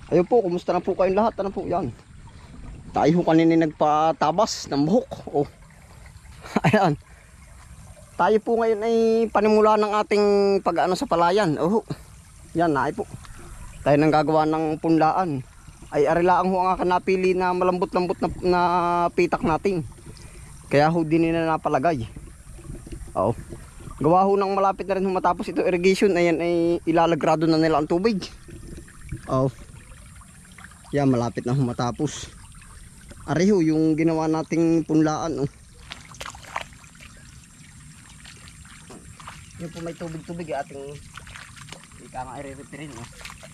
Ayun po, kumusta na po kayong lahat? Ano po yan? Tayo ho kanina nagpatabas ng buhok. Oh, ayan. Tayo po ngayon ay panimula ng ating pag-ano sa palayan. Oh, yan na po. Tayo nang gagawa ng punlaan. Ay arilaan ho ang aking napili na malambot-lambot na pitak natin. Kaya ho din nila napalagay. Oh. Gawa ho nang malapit na rin matapos ito irrigation. Ayan ay ilalagrado na nila ang tubig. Oh. Yan, malapit na matapos. Ariho yung ginawa nating punlaan. Oh. Yung po may tubig-tubig ating ika nga i-referin. Oh.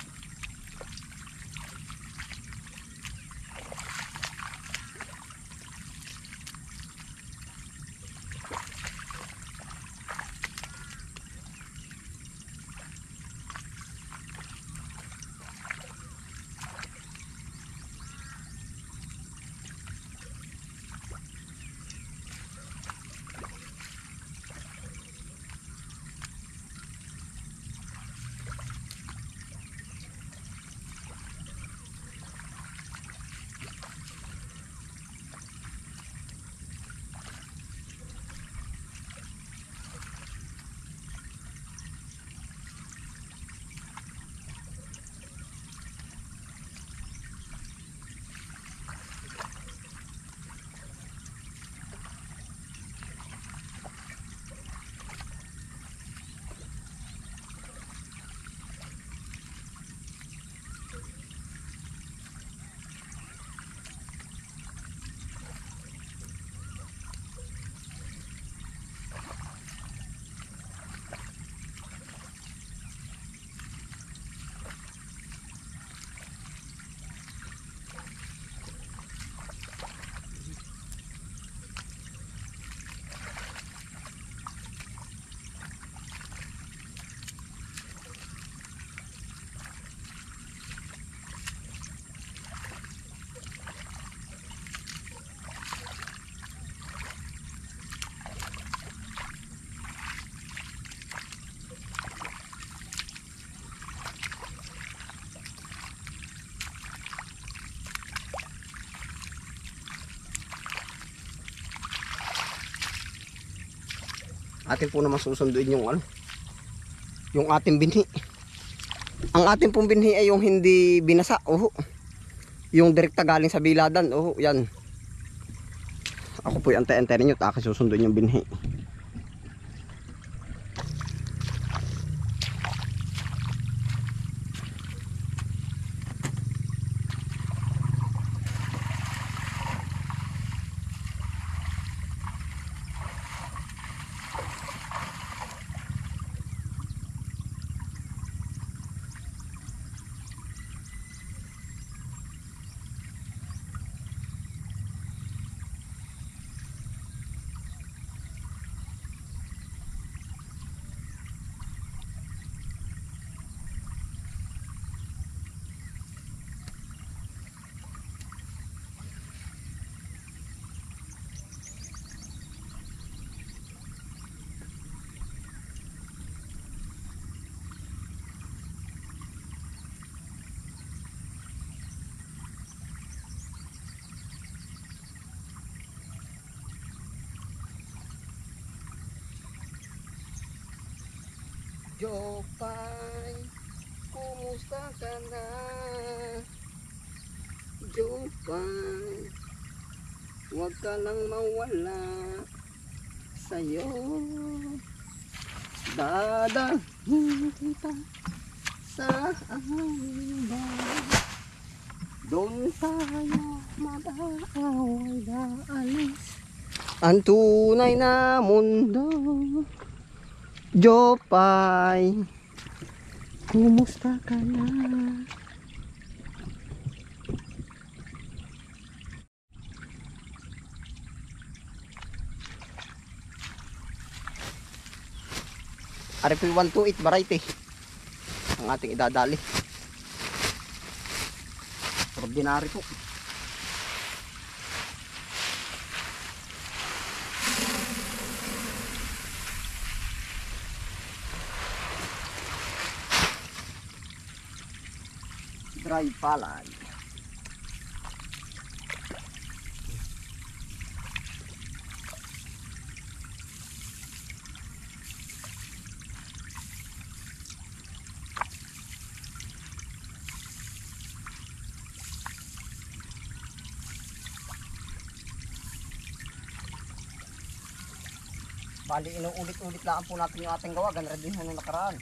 Atin po naman susunduin yung ano, yung ating binhi. Ang ating pong binhi ay yung hindi binasa. Oh, yung direkta galing sa biladan. Oh, yan. Ako po yung ante-ante ninyo, akin susunduin yung binhi. Jopay, kumusta ka na? Jopay, huwag ka nang mawala sa'yo. Dadalhin kita sa aming bahay. Doon tayo mag-aaway daalis ang tunay na mundo. Jopay, kumusta ka na? RP 128 variety ang ating idadali. Ordinary po. Dry palay. Bali, inuulit-ulit lang po natin yung ating gawa. Ganun din nung nakaraan.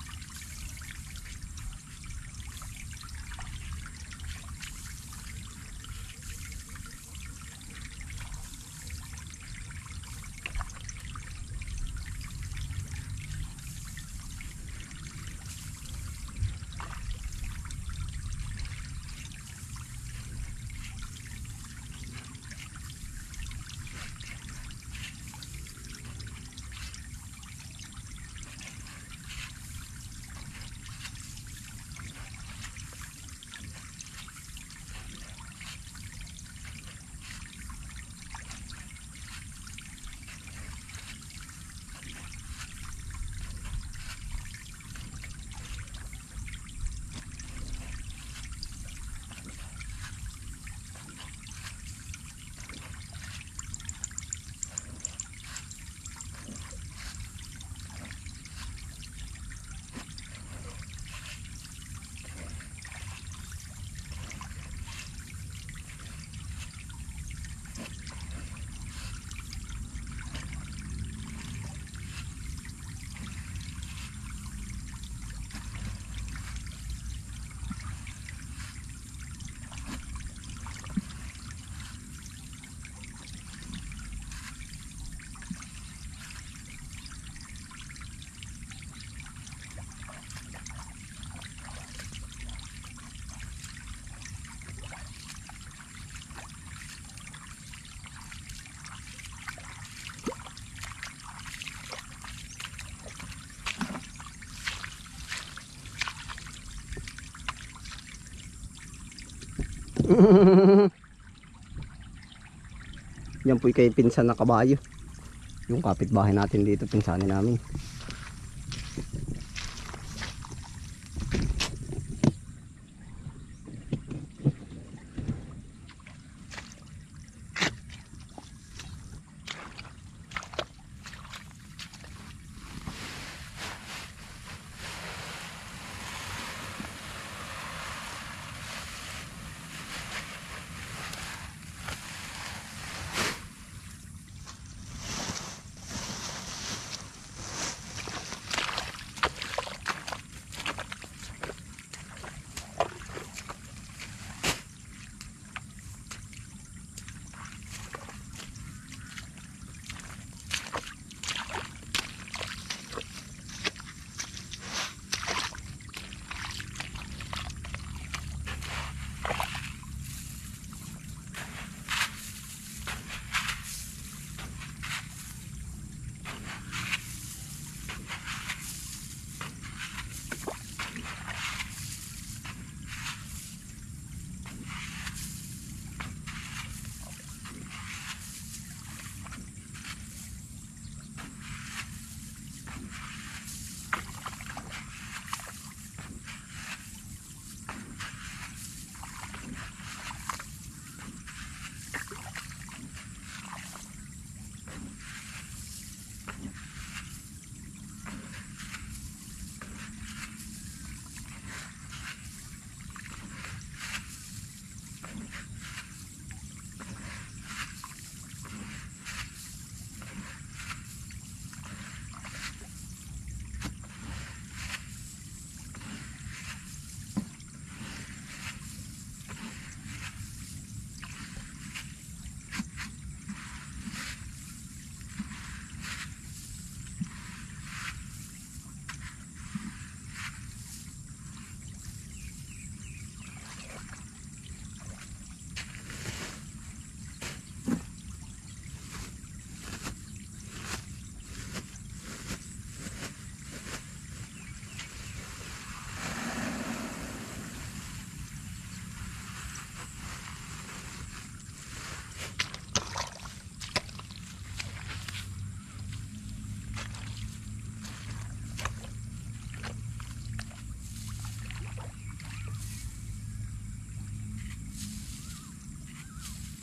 Yan po kay pinsan na kabayo. Yung kapitbahay natin dito, pinsanin namin.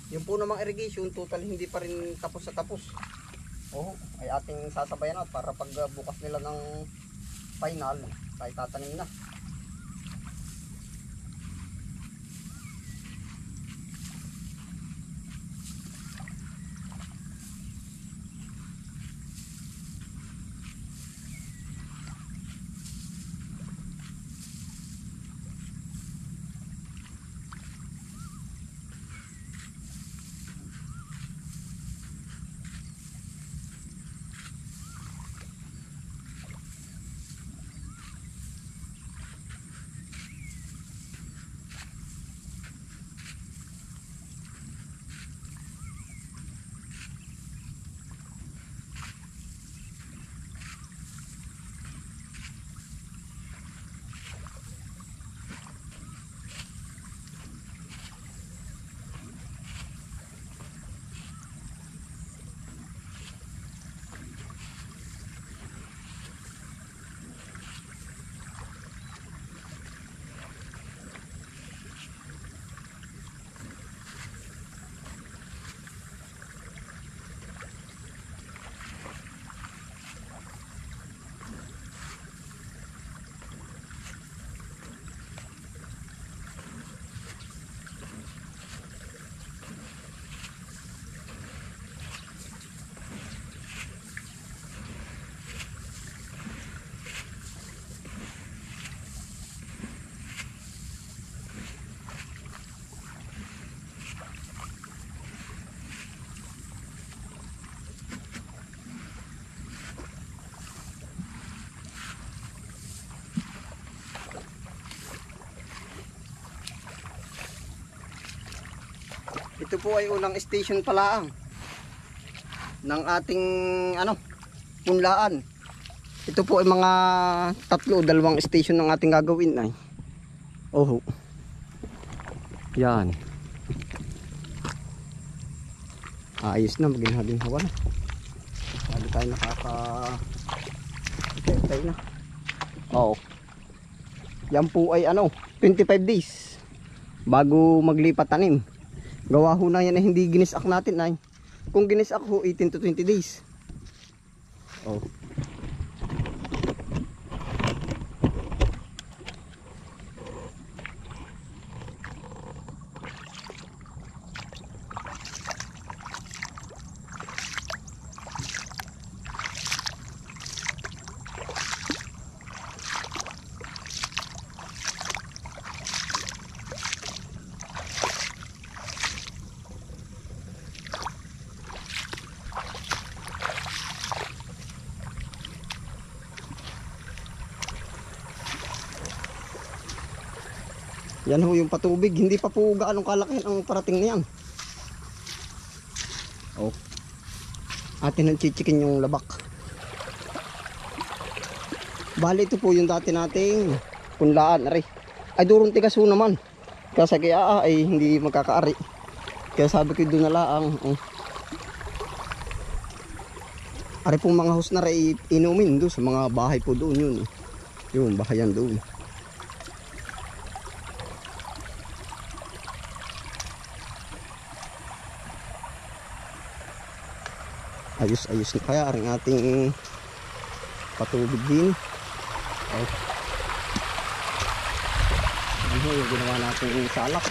Yung po namang irrigation, total hindi pa rin tapos sa tapos. Oh, ay ating sasabayan at para pag bukas nila ng final, tayo tatanim na. Ito po ay unang station pala ng ating punlaan. Ito po ay mga 3 o 2 station ng ating gagawin ay. Oh. Yan. Ayos na, maginhawa na. Lagi tayo tayo na. Oh. Yan po ay 25 days bago maglipat tanim. Gawa ho na yan ay hindi ginisak natin ay. Kung ginisak ho 18 to 20 days. Oh. Yan ho yung patubig, hindi pa po gaanong kalaki ang parating niyan. Oh. Atin ang chichikin yung labak. Bali ito po yung dati nating punlaan, ari. Ay durong tigas ho naman. Kasi kaya ay hindi magkakaari. Kaya sabi ko doon na laang. Oh. Ari po mga host na rin inumin doon sa mga bahay po doon yun. Yung bahayan doon. Ayos na kaya ang ating patubig din. Ay. Ano yung ginawa natin salak.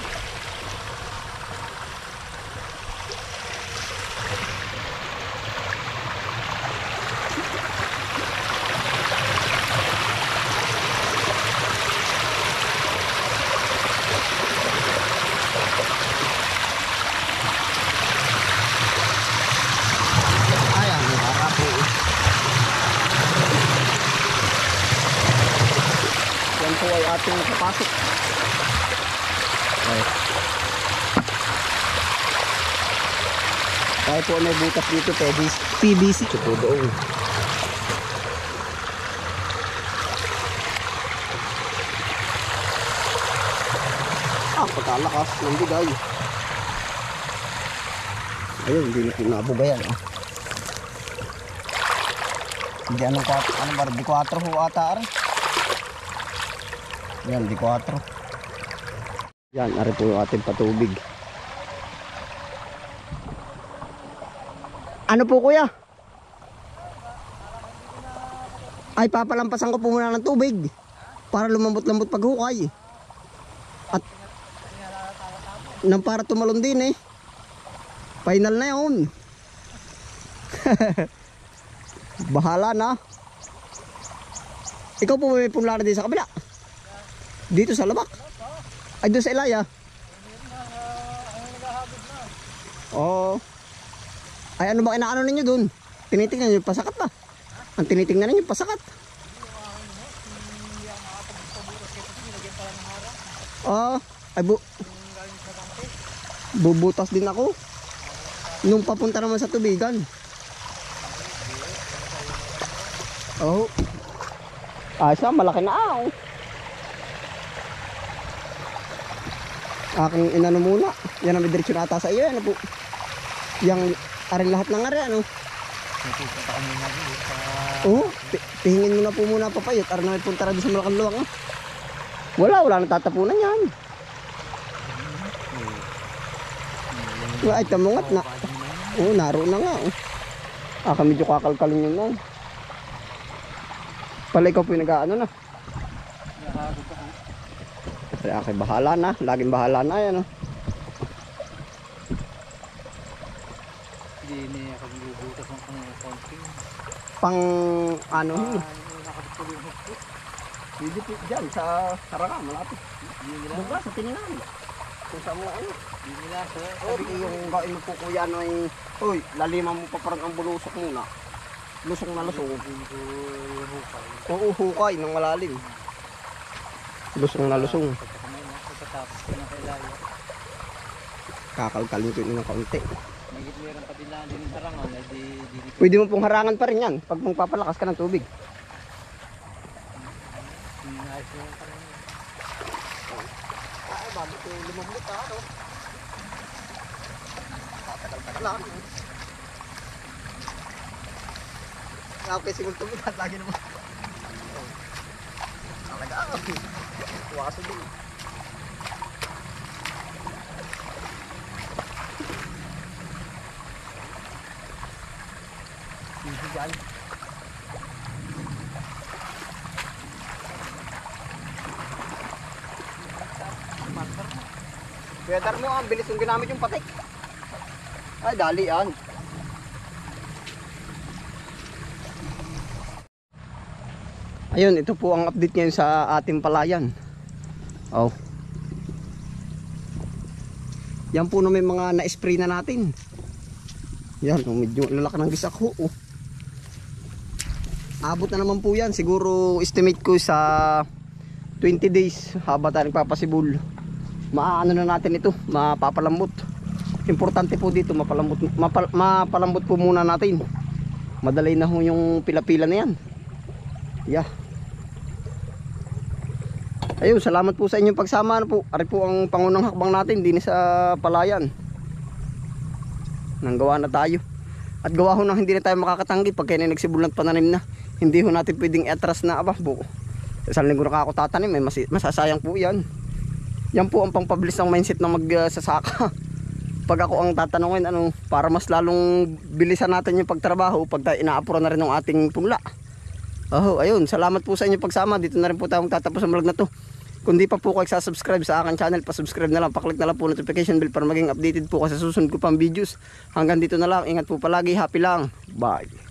Po ay ating kapasok. Okay. Tayo po may butas dito, PVC po doon. Pagkalakas ng bigay. Ayun, hindi na pinabugayan. Hindi bar, di 4 ho ata. Yan, di 4. Yan, ari po yung ating patubig. Ano po kuya? Ay papalampasan ko po muna ng tubig para lumambot-lambot paghukay. At nang para tumalon din eh. Final na yun. Bahala na. Ikaw po may punla na din sa kabila. Dito sa labak. Ay doon sa Ilaya. Oo. Ay ano ba inaano ninyo doon? Tinitingnan niyo pasakat ba? Ang tinitingnan ninyo pasakat. Ay bubutas din ako. Nung papunta naman sa tubigan. Oh. Siya malaki na aking inano muna. Yan ang may diretsyo na ata sa iyo. Ano po? Yang aring lahat ng ari ano? Pupunta ka muna dito sa... Oo. Pihingin mo na po muna papayot. Aring na may punta na doon sa malakang luwang. Wala nang tatapunan yan. Ay tamungat na. Oo, naroon na nga. Medyo kakalkalin yun na. Pala ikaw po yung nag-ano na. Kasi bahala na. Laging bahala na yan. Hindi niya kagbubutas ng konting. Pang ano? Hindi po dyan sa Saraka, malapit. Buka sa Tingnan. Kung saan mo ano. Hindi nila sa... Sabi yung gawin mo po kuya na ay, uy, laliman mo pa parang ang bulusok muna. Lusong na lusong. Oo, hukay ng malalim. Lusong na lusong. Kakalkalin ko yun ng kaunti. Nagit meron pa din lang din ng tarangan. Pwede mo pong harangan pa rin yan pag magpapalakas ka ng tubig. Ay, bago ito lumamot ano. Tagal lang. Okay, siguro tubig at lagi naman. Talaga waso din. Easy guys. Weather mo ang bilis yung ginamit yung patik. Ay dali yan. Ayun, ito po ang update ngayon sa ating palayan. Oh. Yan po na may mga na-spray na natin. Yan, medyo lalaki ng gisak ho. Oh. Abot na naman po yan. Siguro estimate ko sa 20 days haba tayo nagpapasibol. Maano na natin ito, mapapalambot. Importante po dito, mapalambot po muna natin. Madali na ho yung pila-pila na yan. Yeah. Ayun, salamat po sa inyong pagsama. Ano po? Ari po ang pangunang hakbang natin din sa palayan. Nanggawa na tayo. At gawa ho nang hindi na tayo makakatanggi pag kaya nagsibulan pananim na. Hindi ho natin pwedeng i-atras na buko. Sa linggo na ako tatanim, masasayang po yan. Yan po ang pangpabilis ng mindset na magsasaka. Pag ako ang tatanungin, para mas lalong bilisan natin yung pagtrabaho pag tayo inaapura na rin ng ating punla. Ayun, salamat po sa inyong pagsama. Dito na rin po tayo magtatapos ang vlog na to. Kung di pa po kayo subscribe sa akin channel, pa-subscribe na lang, pa-click na lang po notification bell para maging updated po kasi susunod ko pang videos. Hanggang dito na lang, ingat po palagi, happy lang, bye.